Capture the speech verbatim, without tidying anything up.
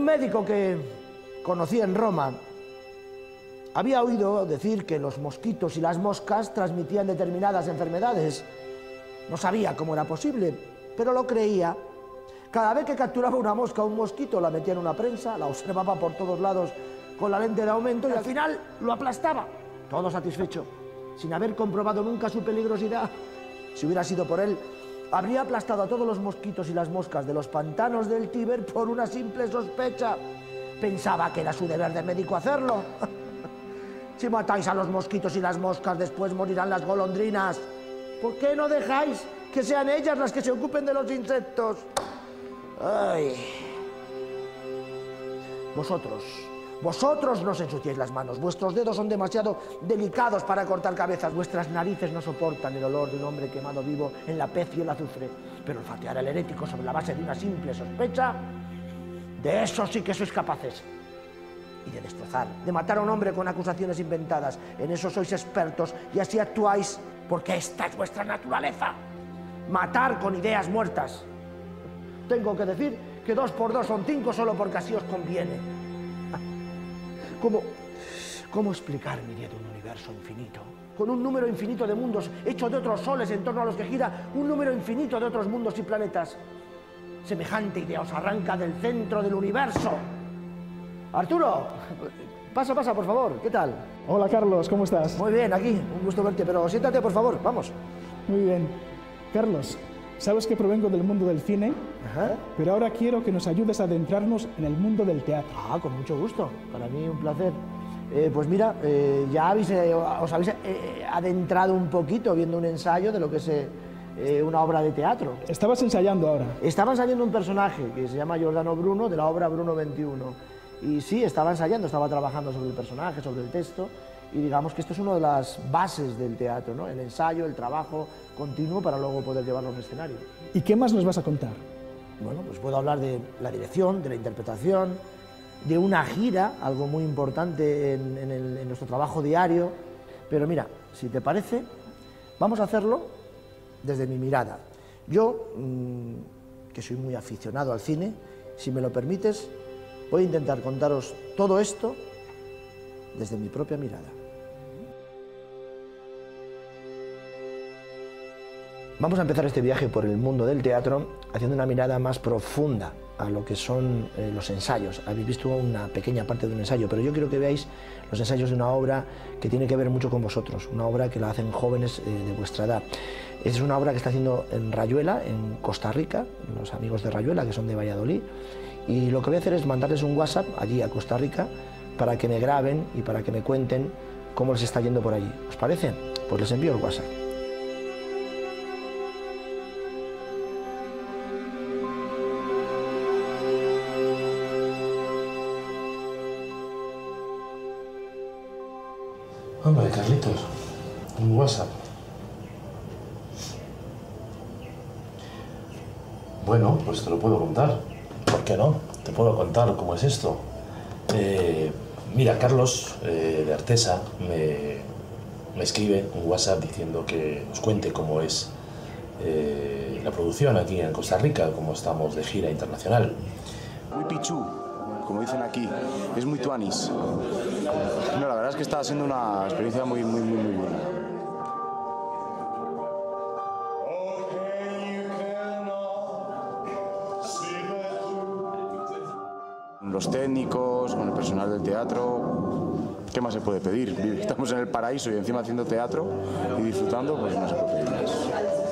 Un médico que conocí en Roma había oído decir que los mosquitos y las moscas transmitían determinadas enfermedades. No sabía cómo era posible, pero lo creía. Cada vez que capturaba una mosca o un mosquito, la metía en una prensa, la observaba por todos lados con la lente de aumento y al final lo aplastaba. Todo satisfecho, sin haber comprobado nunca su peligrosidad. Si hubiera sido por él, habría aplastado a todos los mosquitos y las moscas de los pantanos del Tíber por una simple sospecha. Pensaba que era su deber de médico hacerlo. Si matáis a los mosquitos y las moscas, después morirán las golondrinas. ¿Por qué no dejáis que sean ellas las que se ocupen de los insectos? Ay. Vosotros, vosotros no os ensuciéis las manos. Vuestros dedos son demasiado delicados para cortar cabezas. Vuestras narices no soportan el olor de un hombre quemado vivo en la pez y el azufre. Pero olfatear al herético sobre la base de una simple sospecha, de eso sí que sois capaces. Y de destrozar, de matar a un hombre con acusaciones inventadas. En eso sois expertos y así actuáis porque esta es vuestra naturaleza. Matar con ideas muertas. Tengo que decir que dos por dos son cinco solo porque así os conviene. ¿Cómo, cómo explicar mi idea de un universo infinito? Con un número infinito de mundos hecho de otros soles en torno a los que gira un número infinito de otros mundos y planetas. Semejante idea os arranca del centro del universo. Arturo, pasa, pasa, por favor. ¿Qué tal? Hola, Carlos, ¿cómo estás? Muy bien, aquí. Un gusto verte, pero siéntate, por favor. Vamos. Muy bien. Carlos, sabes que provengo del mundo del cine, Ajá. Pero ahora quiero que nos ayudes a adentrarnos en el mundo del teatro. Ah, con mucho gusto. Para mí un placer. Eh, pues mira, eh, ya habéis, eh, os habéis eh, adentrado un poquito viendo un ensayo de lo que es eh, una obra de teatro. Estabas ensayando ahora. Estaba ensayando un personaje que se llama Giordano Bruno, de la obra Bruno veintiuno. Y sí, estaba ensayando, estaba trabajando sobre el personaje, sobre el texto, y digamos que esto es una de las bases del teatro, ¿no? El ensayo, el trabajo continuo para luego poder llevarlo a un escenario. ¿Y qué más nos vas a contar? Bueno, pues puedo hablar de la dirección, de la interpretación, de una gira, algo muy importante en, en, el, en nuestro trabajo diario, pero mira, si te parece, vamos a hacerlo desde mi mirada. Yo, mmm, que soy muy aficionado al cine, si me lo permites, voy a intentar contaros todo esto desde mi propia mirada. Vamos a empezar este viaje por el mundo del teatro haciendo una mirada más profunda a lo que son eh, los ensayos. Habéis visto una pequeña parte de un ensayo, pero yo quiero que veáis los ensayos de una obra que tiene que ver mucho con vosotros, una obra que la hacen jóvenes eh, de vuestra edad. Es una obra que está haciendo en Rayuela, en Costa Rica, los amigos de Rayuela, que son de Valladolid, y lo que voy a hacer es mandarles un WhatsApp allí a Costa Rica para que me graben y para que me cuenten cómo les está yendo por allí. ¿Os parece? Pues les envío el WhatsApp. Hombre, Carlitos, un WhatsApp. Bueno, pues te lo puedo contar. ¿Por qué no? Te puedo contar cómo es esto. Eh, mira, Carlos eh, de Artesa me, me escribe un WhatsApp diciendo que nos cuente cómo es eh, la producción aquí en Costa Rica, cómo estamos de gira internacional. Muy pichú, como dicen aquí, es muy tuanis. No, la verdad es que está siendo una experiencia muy, muy, muy, muy buena. Los técnicos, con el personal del teatro, ¿qué más se puede pedir? Estamos en el paraíso y encima haciendo teatro y disfrutando, pues no se puede pedir más.